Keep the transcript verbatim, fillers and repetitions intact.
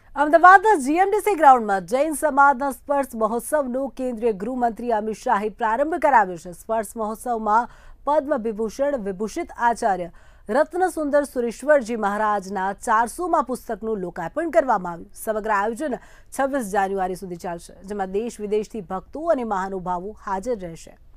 અમદાવાદના જીએમડીસી ગ્રાઉન્ડમાં જૈન સમાજના સ્પર્શ મહોત્સવનો કેન્દ્રીય ગૃહમંત્રી અમિત શાહે પ્રારંભ કરાવ્યો છે। સ્પર્શ મહોત્સવમાં પદ્મ વિભૂષણ વિભૂષિત આચાર્ય રત્નસુંદર સુરેશ્વરજી મહારાજના ચારસોમાં પુસ્તકનું લોકાર્પણ કરવામાં આવ્યું। સમગ્ર આયોજન છવ્વીસ જાન્યુઆરી સુધી ચાલશે, જેમાં દેશ વિદેશથી ભક્તો અને મહાનુભાવો હાજર રહેશે।